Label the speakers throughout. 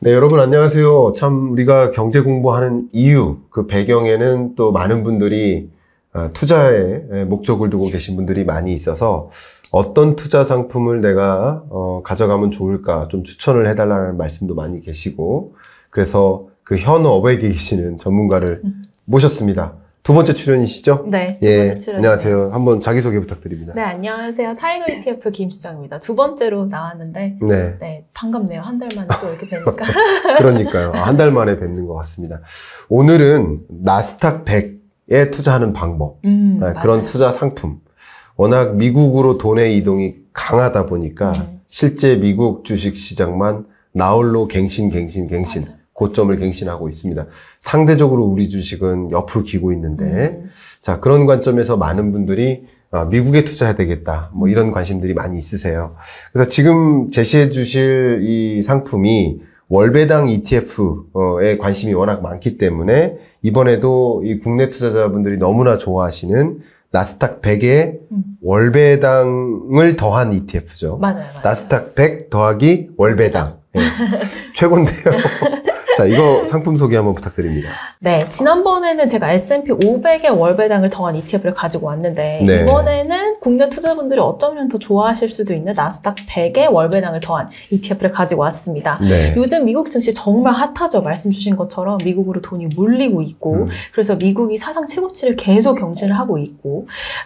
Speaker 1: 네, 여러분 안녕하세요. 참 우리가 경제 공부하는 이유, 그 배경에는 또 많은 분들이 투자에 목적을 두고 계신 분들이 많이 있어서 어떤 투자 상품을 내가 가져가면 좋을까 좀 추천을 해달라는 말씀도 많이 계시고, 그래서 그 현업에 계시는 전문가를 모셨습니다. 두 번째 출연이시죠?
Speaker 2: 네, 두 번째 출연.
Speaker 1: 안녕하세요. 한번 자기소개 부탁드립니다.
Speaker 2: 네, 안녕하세요. 타이거 ETF 김수정입니다. 두 번째로 나왔는데, 네, 반갑네요. 한 달 만에 또 이렇게 뵈니까.
Speaker 1: 그러니까요. 한 달 만에 뵙는 것 같습니다. 오늘은 나스닥 100에 투자하는 방법, 그런 투자 상품. 워낙 미국으로 돈의 이동이 강하다 보니까 실제 미국 주식 시장만 나홀로 갱신. 맞아요. 고점을 갱신하고 있습니다. 상대적으로 우리 주식은 옆을 기고 있는데, 자, 그런 관점에서 많은 분들이 미국에 투자해야 되겠다, 뭐 이런 관심들이 많이 있으세요. 그래서 지금 제시해 주실 이 상품이 월배당 ETF에 관심이 워낙 많기 때문에 이번에도 이 국내 투자자분들이 너무나 좋아하시는 나스닥 100에 월배당을 더한 ETF죠.
Speaker 2: 맞아요.
Speaker 1: 나스닥 100 더하기 월배당. 네. 최고인데요. 자, 이거 상품 소개 한번 부탁드립니다.
Speaker 2: 네, 지난번에는 제가 S&P 500의 월배당을 더한 ETF를 가지고 왔는데,
Speaker 1: 네.
Speaker 2: 이번에는 국내 투자분들이 어쩌면 더 좋아하실 수도 있는 나스닥 100의 월배당을 더한 ETF를 가지고 왔습니다.
Speaker 1: 네.
Speaker 2: 요즘 미국 증시 정말 핫하죠. 말씀 주신 것처럼 미국으로 돈이 몰리고 있고, 그래서 미국이 사상 최고치를 계속 경신을 하고 있고,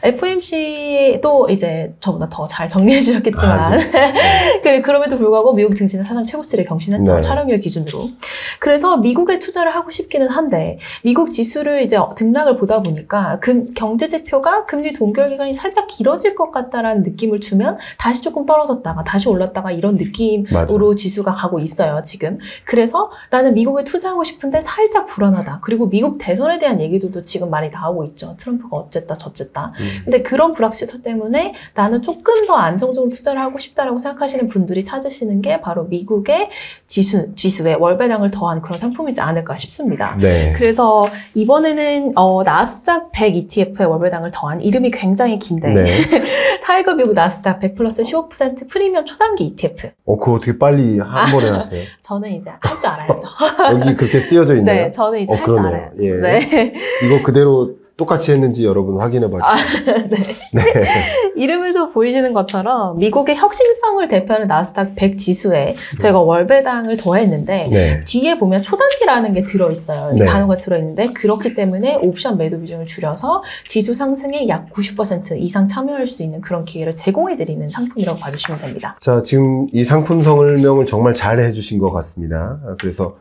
Speaker 2: FOMC도 이제 저보다 더 잘 정리해 주셨겠지만, 그럼에도 불구하고 미국 증시는 사상 최고치를 경신했죠.
Speaker 1: 네.
Speaker 2: 촬영일 기준으로. 그래서 미국에 투자를 하고 싶기는 한데, 미국 지수를 이제 등락을 보다 보니까 경제 지표가 금리 동결 기간이 살짝 길어질 것 같다라는 느낌을 주면 다시 조금 떨어졌다가 다시 올랐다가 이런 느낌으로 맞아. 지수가 가고 있어요, 지금. 그래서 나는 미국에 투자하고 싶은데 살짝 불안하다. 그리고 미국 대선에 대한 얘기들도 지금 많이 나오고 있죠. 트럼프가 어쨌다 저쨌다. 근데 그런 불확실성 때문에 나는 조금 더 안정적으로 투자를 하고 싶다라고 생각하시는 분들이 찾으시는 게 바로 미국의 지수의 월배당을 더한 그런 상품이지 않을까 싶습니다.
Speaker 1: 네.
Speaker 2: 그래서 이번에는 나스닥 100 ETF의 월배당을 더한, 이름이 굉장히 긴데
Speaker 1: 네.
Speaker 2: 타이거 미국 나스닥 100 플러스 15% 프리미엄 초단기 ETF.
Speaker 1: 그거 어떻게 빨리 한 번에 하세요?
Speaker 2: 저는 이제 할 줄 알아야죠.
Speaker 1: 여기 그렇게 쓰여져 있나요?
Speaker 2: 네, 저는 이제 할 줄 알아야죠.
Speaker 1: 예.
Speaker 2: 네.
Speaker 1: 이거 그대로 똑같이 했는지 여러분 확인해 봐주세요.
Speaker 2: 네. 네. 이름에서 보이시는 것처럼 미국의 혁신성을 대표하는 나스닥 100 지수에 저희가 월배당을 더했는데,
Speaker 1: 네.
Speaker 2: 뒤에 보면 초단기라는 게 들어있어요. 이
Speaker 1: 네.
Speaker 2: 단어가 들어있는데, 그렇기 때문에 옵션 매도 비중을 줄여서 지수 상승에 약 90% 이상 참여할 수 있는 그런 기회를 제공해드리는 상품이라고 봐주시면 됩니다.
Speaker 1: 자, 지금 이 상품 설명을 정말 잘 해주신 것 같습니다. 그래서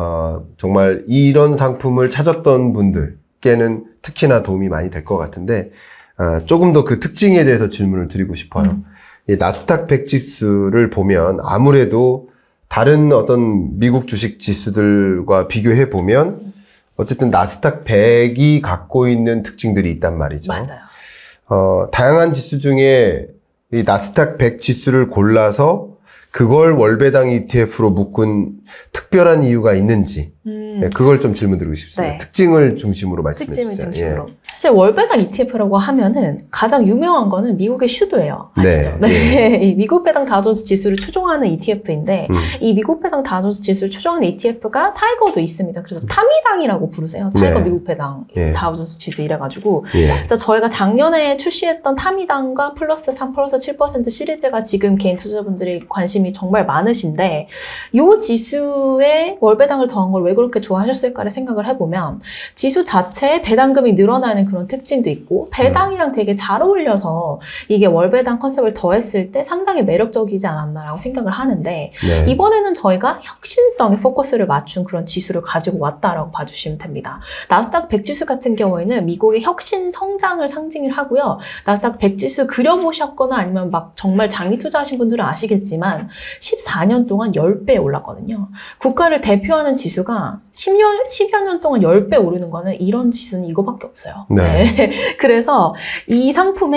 Speaker 1: 정말 이런 상품을 찾았던 분들께는 특히나 도움이 많이 될 것 같은데, 조금 더 그 특징에 대해서 질문을 드리고 싶어요. 이 나스닥 100 지수를 보면 아무래도 다른 어떤 미국 주식 지수들과 비교해 보면 어쨌든 나스닥 100이 갖고 있는 특징들이 있단 말이죠.
Speaker 2: 맞아요.
Speaker 1: 다양한 지수 중에 이 나스닥 100 지수를 골라서 그걸 월배당 ETF로 묶은 특별한 이유가 있는지, 네, 그걸 좀 질문 드리고 싶습니다. 네. 특징을 중심으로 말씀해 주세요.
Speaker 2: 특징을 중심으로. 예. 사실 월배당 ETF라고 하면은 가장 유명한 거는 미국의 슈드예요. 아시죠?
Speaker 1: 네.
Speaker 2: 네. 이 미국 배당 다우존스 지수를 추종하는 ETF인데, 이 미국 배당 다우존스 지수를 추종하는 ETF가 타이거도 있습니다. 그래서 타미당이라고 부르세요. 타이거. 네. 미국 배당 다우존스 지수 이래가지고. 그래서 저희가 작년에 출시했던 타미당과 플러스 3 플러스 7% 시리즈가 지금 개인 투자자분들이 관심이 정말 많으신데, 이 지수에 월배당을 더한 걸 왜 그렇게 좋아하셨을까를 생각을 해보면, 지수 자체에 배당금이 늘어나는 그런 특징도 있고, 배당이랑 되게 잘 어울려서 이게 월배당 컨셉을 더했을 때 상당히 매력적이지 않았나라고 생각을 하는데, 네. 이번에는 저희가 혁신성에 포커스를 맞춘 그런 지수를 가지고 왔다라고 봐주시면 됩니다. 나스닥 100 지수 같은 경우에는 미국의 혁신 성장을 상징을 하고요. 나스닥 100 지수 그려보셨거나 아니면 막 정말 장기 투자하신 분들은 아시겠지만 14년 동안 10배 올랐거든요. 국가를 대표하는 지수가 10여 년 동안 10배 오르는 거는, 이런 지수는 이거밖에 없어요.
Speaker 1: 네.
Speaker 2: 네. 그래서 이 상품에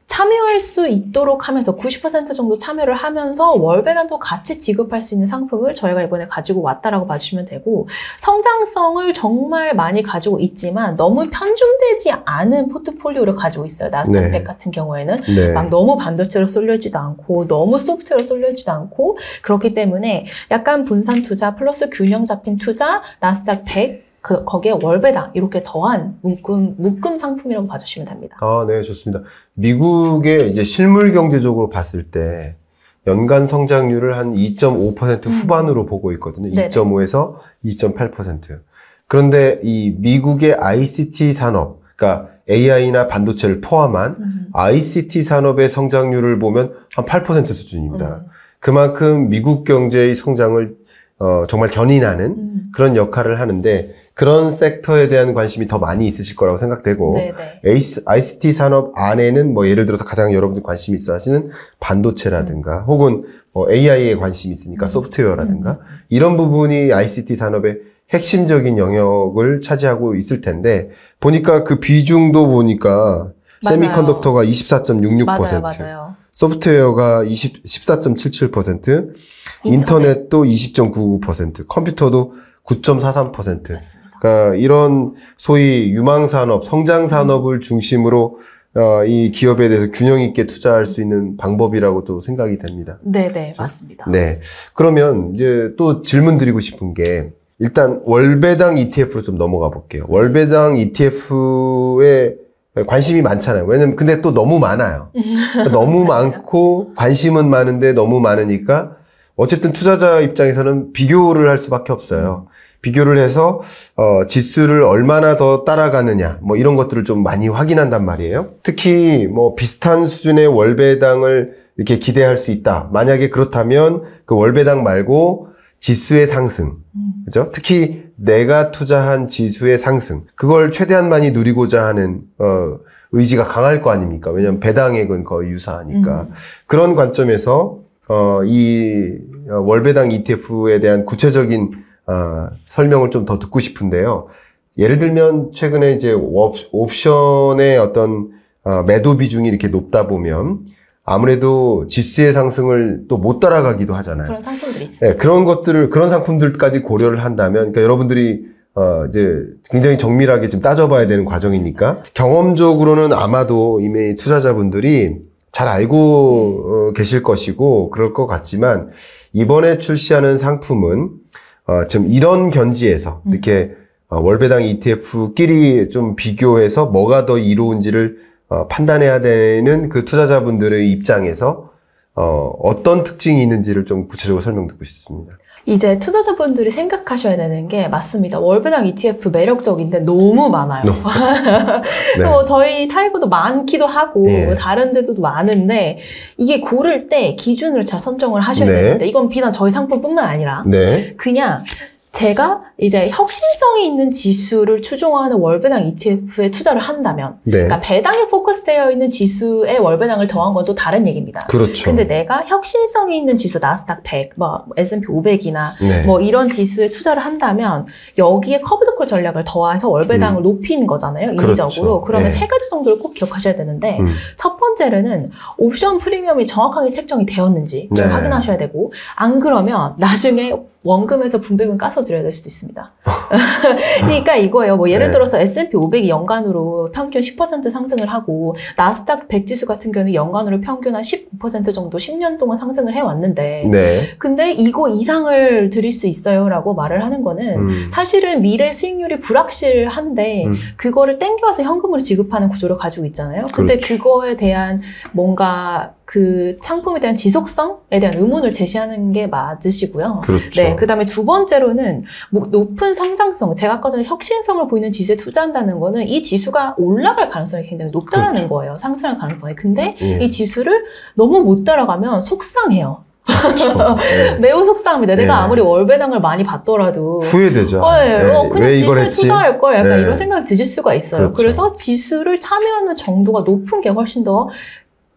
Speaker 2: 참여할 수 있도록 하면서 90% 정도 참여를 하면서 월배당도 같이 지급할 수 있는 상품을 저희가 이번에 가지고 왔다라고 봐주시면 되고, 성장성을 정말 많이 가지고 있지만 너무 편중되지 않은 포트폴리오를 가지고 있어요. 나스닥 100 같은 경우에는 막 너무 반도체로 쏠려지도 않고 너무 소프트웨어로 쏠려지도 않고, 그렇기 때문에 약간 분산 투자 플러스 균형 잡힌 투자, 나스닥 100 거기에 월배당 이렇게 더한 묶음 상품이라고 봐주시면 됩니다.
Speaker 1: 네, 좋습니다. 미국의 이제 실물 경제적으로 봤을 때 연간 성장률을 한 2.5% 후반으로 보고 있거든요. 2.5에서 2.8%. 그런데 이 미국의 ICT 산업, 그러니까 AI나 반도체를 포함한 ICT 산업의 성장률을 보면 한 8% 수준입니다. 그만큼 미국 경제의 성장을 정말 견인하는 그런 역할을 하는데, 그런 섹터에 대한 관심이 더 많이 있으실 거라고 생각되고, ICT 산업 안에는 뭐 예를 들어서 가장 여러분들 관심이 있어 하시는 반도체라든가 혹은 AI에 관심이 있으니까 소프트웨어라든가 이런 부분이 ICT 산업의 핵심적인 영역을 차지하고 있을 텐데, 보니까 그 비중도 보니까 세미컨덕터가 24.66%,
Speaker 2: 맞아요.
Speaker 1: 소프트웨어가 14.77%, 인터넷도 20.99%, 컴퓨터도 9.43%. 그러니까 이런 소위 유망산업, 성장산업을 중심으로 이 기업에 대해서 균형 있게 투자할 수 있는 방법이라고도 생각이 됩니다.
Speaker 2: 네네, 맞습니다.
Speaker 1: 네. 그러면 이제 또 질문 드리고 싶은 게, 일단 월배당 ETF로 좀 넘어가 볼게요. 월배당 ETF에 관심이 많잖아요. 왜냐면 근데 또 너무 많아요. 너무 많고 관심은 많은데 너무 많으니까 어쨌든 투자자 입장에서는 비교를 할 수밖에 없어요. 비교를 해서 지수를 얼마나 더 따라가느냐 뭐 이런 것들을 좀 많이 확인한단 말이에요. 특히 뭐 비슷한 수준의 월배당을 이렇게 기대할 수 있다. 만약에 그렇다면 그 월배당 말고 지수의 상승, 그죠? 특히 내가 투자한 지수의 상승, 그걸 최대한 많이 누리고자 하는 의지가 강할 거 아닙니까? 왜냐하면 배당액은 거의 유사하니까. 그런 관점에서 이 월배당 ETF에 대한 구체적인 설명을 좀 더 듣고 싶은데요. 예를 들면 최근에 이제 옵션의 어떤 매도 비중이 이렇게 높다 보면 아무래도 지수의 상승을 또 못 따라가기도 하잖아요.
Speaker 2: 그런 상품들이 있어요.
Speaker 1: 네, 그런 상품들까지 고려를 한다면, 그러니까 여러분들이 이제 굉장히 정밀하게 좀 따져봐야 되는 과정이니까, 경험적으로는 아마도 이미 투자자분들이 잘 알고 계실 것이고 그럴 것 같지만, 이번에 출시하는 상품은 지금 이런 견지에서 이렇게 월배당 ETF끼리 좀 비교해서 뭐가 더 이로운지를 판단해야 되는 그 투자자분들의 입장에서 어떤 특징이 있는지를 좀 구체적으로 설명 듣고 싶습니다.
Speaker 2: 이제 투자자분들이 생각하셔야 되는 게, 맞습니다. 월배당 ETF 매력적인데 너무 많아요.
Speaker 1: 네.
Speaker 2: 저희 타이거도 많기도 하고 다른 데도 많은데, 이게 고를 때 기준을 잘 선정을 하셔야 되는데, 이건 비단 저희 상품뿐만 아니라 그냥 제가 이제 혁신성이 있는 지수를 추종하는 월배당 ETF에 투자를 한다면, 그러니까 배당에 포커스되어 있는 지수에 월배당을 더한 건 또 다른 얘기입니다.
Speaker 1: 그렇죠.
Speaker 2: 근데 내가 혁신성이 있는 지수, 나스닥 100, 뭐 S&P 500이나 뭐 이런 지수에 투자를 한다면 여기에 커브드콜 전략을 더해서 월배당을 높이는 거잖아요. 인위적으로. 그러면 세 가지 정도를 꼭 기억하셔야 되는데, 첫 번째로는 옵션 프리미엄이 정확하게 책정이 되었는지 확인하셔야 되고, 안 그러면 나중에 원금에서 분배금 까서 드려야 될 수도 있습니다. 그러니까 이거예요. 뭐 예를 들어서 S&P 500이 연간으로 평균 10% 상승을 하고, 나스닥 100 지수 같은 경우는 연간으로 평균 한 19% 정도 10년 동안 상승을 해왔는데, 근데 이거 이상을 드릴 수 있어요 라고 말을 하는 거는 사실은 미래 수익률이 불확실한데 그거를 땡겨와서 현금으로 지급하는 구조를 가지고 있잖아요. 근데 그거에 대한 뭔가 그 상품에 대한 지속성에 대한 의문을 제시하는 게 맞으시고요. 네, 그다음에 두 번째로는 뭐 높은 성장성, 제가 아까 전에 혁신성을 보이는 지수에 투자한다는 거는 이 지수가 올라갈 가능성이 굉장히 높다라는 거예요. 상승할 가능성이. 근데 이 지수를 너무 못 따라가면 속상해요. 매우 속상합니다. 내가 아무리 월배당을 많이 받더라도
Speaker 1: 후회되죠.
Speaker 2: 그냥
Speaker 1: 왜 이걸 했지?
Speaker 2: 투자할 걸 약간 이런 생각이 드실 수가 있어요. 그래서 지수를 참여하는 정도가 높은 게 훨씬 더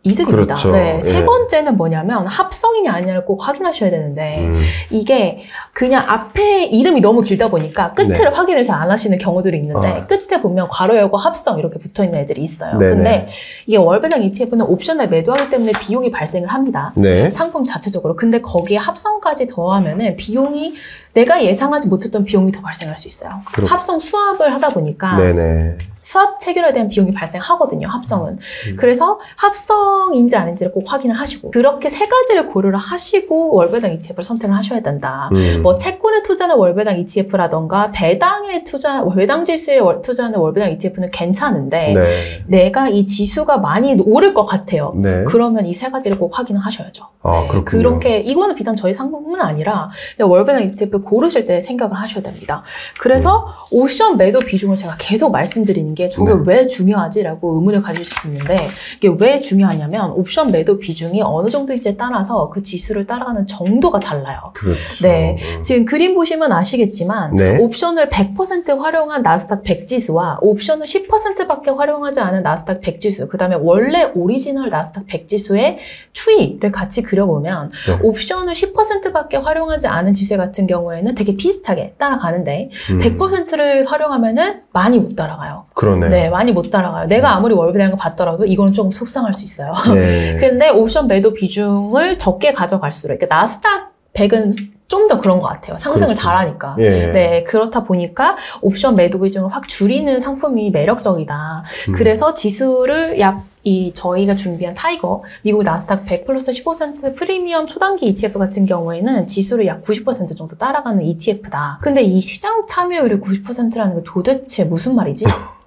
Speaker 2: 이득입니다.
Speaker 1: 그렇죠.
Speaker 2: 네. 세
Speaker 1: 예.
Speaker 2: 번째는 뭐냐면 합성이냐 아니냐를 꼭 확인하셔야 되는데 이게 그냥 앞에 이름이 너무 길다 보니까 끝을
Speaker 1: 네.
Speaker 2: 확인을 잘 안 하시는 경우들이 있는데 끝에 보면 괄호 열고 합성 이렇게 붙어있는 애들이 있어요.
Speaker 1: 네네.
Speaker 2: 근데 이게 월배당 ETF는 옵션을 매도하기 때문에 비용이 발생을 합니다.
Speaker 1: 네.
Speaker 2: 상품 자체적으로. 근데 거기에 합성까지 더하면은 비용이 내가 예상하지 못했던 비용이 더 발생할 수 있어요. 합성 수합을 하다 보니까
Speaker 1: 네네.
Speaker 2: 수합 체결에 대한 비용이 발생하거든요, 합성은. 그래서 합성인지 아닌지를 꼭 확인을 하시고 그렇게 세 가지를 고려를 하시고 월배당 ETF를 선택을 하셔야 된다. 뭐 채권에 투자하는 월배당 ETF라던가 배당 지수에 투자하는 월배당 ETF는 괜찮은데
Speaker 1: 네.
Speaker 2: 내가 이 지수가 많이 오를 것 같아요.
Speaker 1: 네.
Speaker 2: 그러면 이 세 가지를 꼭 확인을 하셔야죠.
Speaker 1: 아,
Speaker 2: 네.
Speaker 1: 그렇군요.
Speaker 2: 그렇게 이거는 비단 저희 상품뿐만 아니라 월배당 ETF 고르실 때 생각을 하셔야 됩니다. 그래서 옵션 매도 비중을 제가 계속 말씀드리는 게 저게 왜 중요하지라고 의문을 가지실 수 있는데 이게 왜 중요하냐면 옵션 매도 비중이 어느 정도인지에 따라서 그 지수를 따라가는 정도가 달라요.
Speaker 1: 그렇죠.
Speaker 2: 네, 지금 그림 보시면 아시겠지만
Speaker 1: 네.
Speaker 2: 옵션을 100% 활용한 나스닥 100 지수와 옵션을 10%밖에 활용하지 않은 나스닥 100 지수, 그 다음에 원래 오리지널 나스닥 100 지수의 추이를 같이 그려보면
Speaker 1: 네.
Speaker 2: 옵션을 10%밖에 활용하지 않은 지수 같은 경우에는 되게 비슷하게 따라가는데 100%를 활용하면은 많이 못 따라가요.
Speaker 1: 그러네요.
Speaker 2: 네, 많이 못 따라가요. 내가 아무리 월배당을 받더라도 이거는 조금 속상할 수 있어요.
Speaker 1: 네.
Speaker 2: 근데 옵션 매도 비중을 적게 가져갈수록, 그러니까 나스닥 100은 좀 더 그런 것 같아요. 상승을
Speaker 1: 그렇죠.
Speaker 2: 잘하니까.
Speaker 1: 예.
Speaker 2: 네, 그렇다 보니까 옵션 매도 비중을 확 줄이는 상품이 매력적이다. 그래서 지수를 저희가 준비한 타이거, 미국 나스닥 100 플러스 15% 프리미엄 초단기 ETF 같은 경우에는 지수를 약 90% 정도 따라가는 ETF다. 근데 이 시장 참여율이 90%라는 게 도대체 무슨 말이지?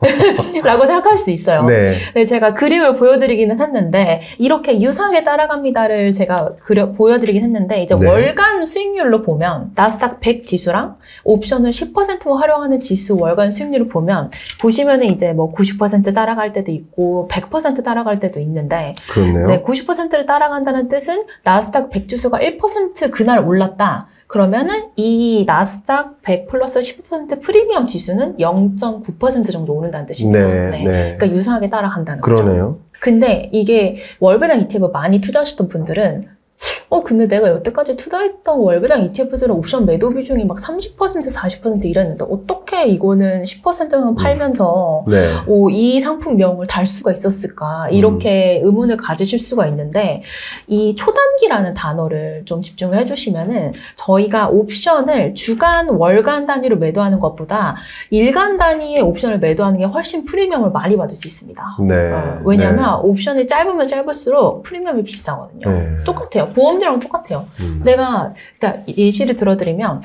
Speaker 2: 라고 생각할 수 있어요.
Speaker 1: 네.
Speaker 2: 네, 제가 그림을 보여드리기는 했는데 이렇게 유사하게 따라갑니다를 제가 보여드리긴 했는데 이제
Speaker 1: 네.
Speaker 2: 월간 수익률로 보면 나스닥 100 지수랑 옵션을 10%만 활용하는 지수 월간 수익률을 보시면은 이제 뭐 90% 따라갈 때도 있고 100% 따라갈 때도 있는데
Speaker 1: 그렇네요.
Speaker 2: 네, 90%를 따라간다는 뜻은 나스닥 100 지수가 1% 그날 올랐다. 그러면은 이 나스닥 100 플러스 10% 프리미엄 지수는 0.9% 정도 오른다는 뜻입니다.
Speaker 1: 네,
Speaker 2: 네.
Speaker 1: 네.
Speaker 2: 그러니까 유사하게 따라간다는 거죠.
Speaker 1: 그러네요.
Speaker 2: 근데 이게 월배당 ETF 많이 투자하셨던 분들은 근데 내가 여태까지 투자했던 월배당 ETF들은 옵션 매도 비중이 막 30%, 40% 이랬는데 어떻게 이거는 10%만 팔면서
Speaker 1: 네.
Speaker 2: 이 상품명을 달 수가 있었을까? 이렇게 의문을 가지실 수가 있는데 이 초단기라는 단어를 좀 집중을 해주시면은 저희가 옵션을 주간, 월간 단위로 매도하는 것보다 일간 단위의 옵션을 매도하는 게 훨씬 프리미엄을 많이 받을 수 있습니다.
Speaker 1: 네.
Speaker 2: 왜냐하면 옵션이 짧으면 짧을수록 프리미엄이 비싸거든요.
Speaker 1: 네.
Speaker 2: 똑같아요. 보험료랑 똑같아요. 그러니까 예시를 들어드리면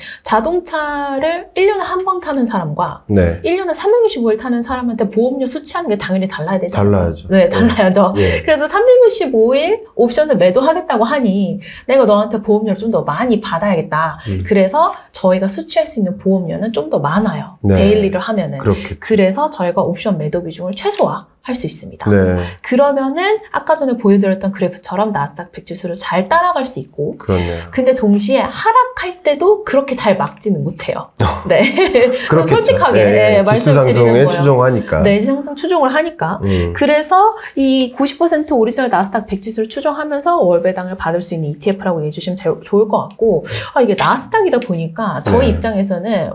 Speaker 2: 자동차를 1년에 한 번 타는 사람과
Speaker 1: 네.
Speaker 2: 1년에 365일 타는 사람한테 보험료 수취하는 게 당연히 달라야 되잖아요.
Speaker 1: 달라야죠.
Speaker 2: 네, 달라야죠.
Speaker 1: 네.
Speaker 2: 그래서 365일 옵션을 매도하겠다고 하니 내가 너한테 보험료를 좀 더 많이 받아야겠다. 그래서 저희가 수취할 수 있는 보험료는 좀 더 많아요.
Speaker 1: 네.
Speaker 2: 데일리를 하면은.
Speaker 1: 그렇겠죠.
Speaker 2: 그래서 저희가 옵션 매도 비중을 최소화할 수 있습니다.
Speaker 1: 네.
Speaker 2: 그러면은 아까 전에 보여드렸던 그래프처럼 나스닥 100 지수를 잘 따라갈 수 있고
Speaker 1: 그렇네요.
Speaker 2: 근데 동시에 하락할 때도 그렇게 잘 막지는 못해요. 네.
Speaker 1: 그렇겠죠.
Speaker 2: 솔직하게
Speaker 1: 네. 지수
Speaker 2: 말씀드리는
Speaker 1: 상승에
Speaker 2: 거예요.
Speaker 1: 추종하니까.
Speaker 2: 네, 상승 추종을 하니까. 그래서 이 90% 오리지널 나스닥 100 지수를 추종하면서 월배당을 받을 수 있는 ETF라고 이해해 주시면 좋을 것 같고 이게 나스닥이다 보니까 저희
Speaker 1: 네.
Speaker 2: 입장에서는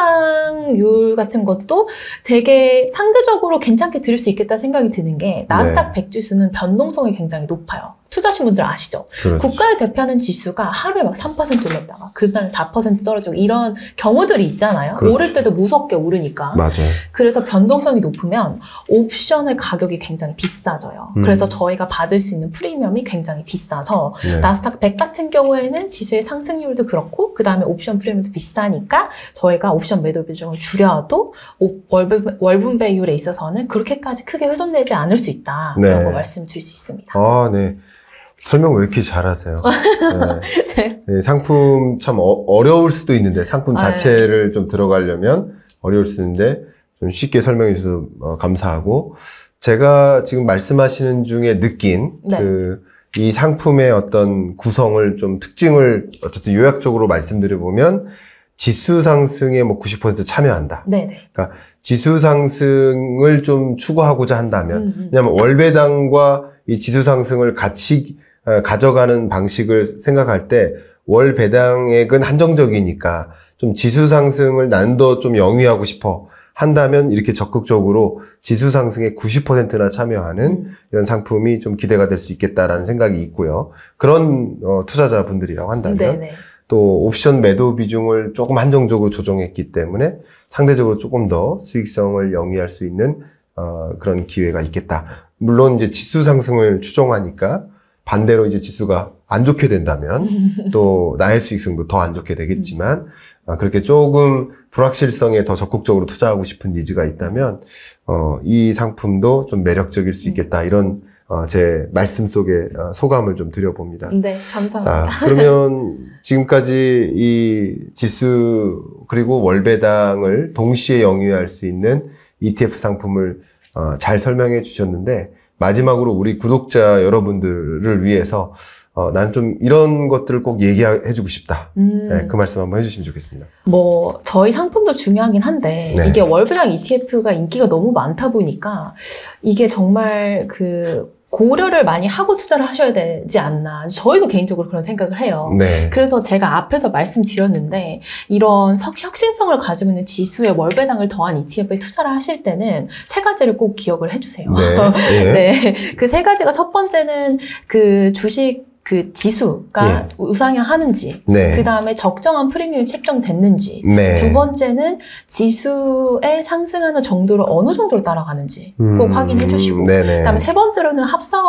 Speaker 2: 월배당률 같은 것도 되게 상대적으로 괜찮게 들을 수 있겠다 생각이 드는 게 나스닥 100 지수는 변동성이 굉장히 높아요. 투자하신 분들 아시죠?
Speaker 1: 그렇죠.
Speaker 2: 국가를 대표하는 지수가 하루에 막 3% 올랐다가 그날 4% 떨어지고 이런 경우들이 있잖아요.
Speaker 1: 그렇죠.
Speaker 2: 오를 때도 무섭게 오르니까.
Speaker 1: 맞아요.
Speaker 2: 그래서 변동성이 높으면 옵션의 가격이 굉장히 비싸져요. 그래서 저희가 받을 수 있는 프리미엄이 굉장히 비싸서
Speaker 1: 네.
Speaker 2: 나스닥 100 같은 경우에는 지수의 상승률도 그렇고 그 다음에 옵션 프리미엄도 비싸니까 저희가 옵션 매도 비중을 줄여도 월분배율에 있어서는 그렇게까지 크게 훼손되지 않을 수 있다라고
Speaker 1: 네.
Speaker 2: 말씀드릴 수 있습니다.
Speaker 1: 아, 네. 설명 왜 이렇게 잘하세요? 네. 네, 상품 참 어려울 수도 있는데 상품 자체를 좀 들어가려면 어려울 수 있는데 좀 쉽게 설명해 주셔서 감사하고 제가 지금 말씀하시는 중에 느낀
Speaker 2: 네.
Speaker 1: 이 상품의 어떤 구성을 좀 특징을 어쨌든 요약적으로 말씀드려 보면 지수 상승에 뭐 90% 참여한다.
Speaker 2: 네네.
Speaker 1: 그러니까 지수 상승을 좀 추구하고자 한다면, 왜냐하면 월배당과 이 지수 상승을 같이 가져가는 방식을 생각할 때 월 배당액은 한정적이니까 좀 지수 상승을 난 더 좀 영위하고 싶어 한다면 이렇게 적극적으로 지수 상승에 90%나 참여하는 이런 상품이 좀 기대가 될 수 있겠다라는 생각이 있고요. 그런 투자자분들이라고 한다면
Speaker 2: 네네.
Speaker 1: 또 옵션 매도 비중을 조금 한정적으로 조정했기 때문에 상대적으로 조금 더 수익성을 영위할 수 있는 그런 기회가 있겠다. 물론 이제 지수 상승을 추종하니까 반대로 이제 지수가 안 좋게 된다면 또 나의 수익성도 더 안 좋게 되겠지만 그렇게 조금 불확실성에 더 적극적으로 투자하고 싶은 니즈가 있다면 이 상품도 좀 매력적일 수 있겠다. 이런 제 말씀 속에 소감을 좀 드려봅니다.
Speaker 2: 네, 감사합니다.
Speaker 1: 자, 그러면 지금까지 이 지수 그리고 월배당을 동시에 영위할 수 있는 ETF 상품을 잘 설명해 주셨는데 마지막으로 우리 구독자 여러분들을 위해서 난 좀 이런 것들을 꼭 얘기해 주고 싶다. 네, 그 말씀 한번 해주시면 좋겠습니다.
Speaker 2: 뭐 저희 상품도 중요하긴 한데
Speaker 1: 네.
Speaker 2: 이게 월배당 ETF가 인기가 너무 많다 보니까 이게 정말 그 고려를 많이 하고 투자를 하셔야 되지 않나. 저희도 개인적으로 그런 생각을 해요.
Speaker 1: 네.
Speaker 2: 그래서 제가 앞에서 말씀드렸는데 이런 혁신성을 가지고 있는 지수에 월배당을 더한 ETF에 투자를 하실 때는 세 가지를 꼭 기억을 해주세요.
Speaker 1: 네. 예.
Speaker 2: 네. 그 세 가지가 첫 번째는 그 주식 그 지수가 우상향하는지,
Speaker 1: 네.
Speaker 2: 그 다음에 적정한 프리미엄이 책정됐는지,
Speaker 1: 네.
Speaker 2: 두 번째는 지수의 상승하는 정도를 어느 정도로 따라가는지 꼭 확인해 주시고,
Speaker 1: 네네.
Speaker 2: 그 다음에 세 번째로는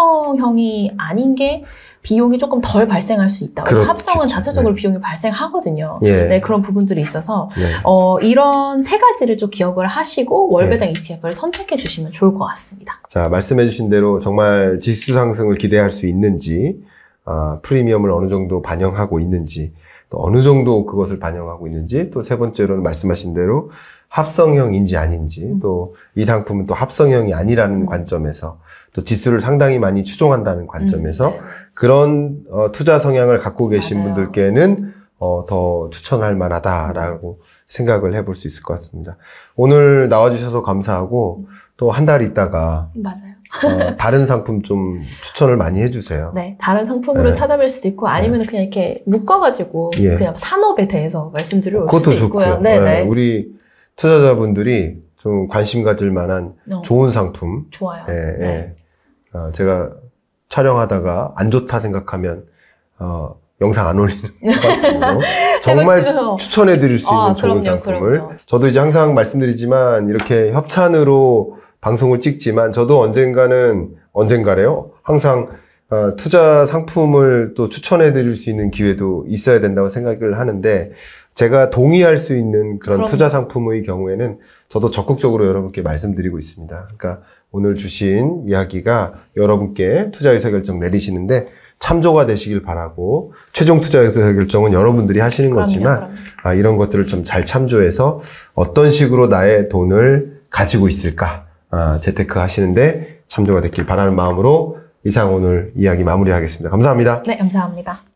Speaker 2: 합성형이 아닌 게 비용이 조금 덜 발생할 수 있다.
Speaker 1: 그렇겠죠.
Speaker 2: 합성은 자체적으로 비용이 발생하거든요.
Speaker 1: 예.
Speaker 2: 네, 그런 부분들이 있어서
Speaker 1: 네.
Speaker 2: 이런 세 가지를 좀 기억을 하시고 월배당 ETF를 선택해 주시면 좋을 것 같습니다.
Speaker 1: 자, 말씀해 주신 대로 정말 지수 상승을 기대할 수 있는지 프리미엄을 어느 정도 반영하고 있는지 또 어느 정도 그것을 반영하고 있는지 또 세 번째로는 말씀하신 대로 합성형인지 아닌지 또 이 상품은 또 합성형이 아니라는 관점에서 또 지수를 상당히 많이 추종한다는 관점에서 그런 투자 성향을 갖고 계신
Speaker 2: 맞아요.
Speaker 1: 분들께는 더 추천할 만하다라고 생각을 해볼 수 있을 것 같습니다. 오늘 나와주셔서 감사하고 또 한 달 있다가
Speaker 2: 맞아요.
Speaker 1: 다른 상품 좀 추천을 많이 해주세요.
Speaker 2: 네, 다른 상품으로
Speaker 1: 네.
Speaker 2: 찾아뵐 수도 있고 아니면 그냥 이렇게 묶어가지고
Speaker 1: 예.
Speaker 2: 그냥 산업에 대해서 말씀드릴
Speaker 1: 그것도
Speaker 2: 수도 있고요.
Speaker 1: 좋고요.
Speaker 2: 네네.
Speaker 1: 네, 우리 투자자분들이 좀 관심 가질 만한 좋은 상품.
Speaker 2: 좋아요.
Speaker 1: 예,
Speaker 2: 네.
Speaker 1: 예. 제가 촬영하다가 안 좋다 생각하면 영상 안 올리는 방법으로 정말 추천해드릴 수 있는 좋은 상품을.
Speaker 2: 그럼요.
Speaker 1: 저도 이제 항상 말씀드리지만 이렇게 협찬으로 방송을 찍지만 저도 언젠가래요. 항상 투자 상품을 또 추천해드릴 수 있는 기회도 있어야 된다고 생각을 하는데 제가 동의할 수 있는 그런 투자 상품의 경우에는 저도 적극적으로 여러분께 말씀드리고 있습니다. 그러니까 오늘 주신 이야기가 여러분께 투자 의사결정 내리시는데 참조가 되시길 바라고 최종 투자 의사결정은 여러분들이 하시는 거지만 이런 것들을 좀 잘 참조해서 어떤 식으로 나의 돈을 가지고 있을까 재테크 하시는데 참조가 됐길 바라는 마음으로 이상 오늘 이야기 마무리하겠습니다. 감사합니다.
Speaker 2: 네, 감사합니다.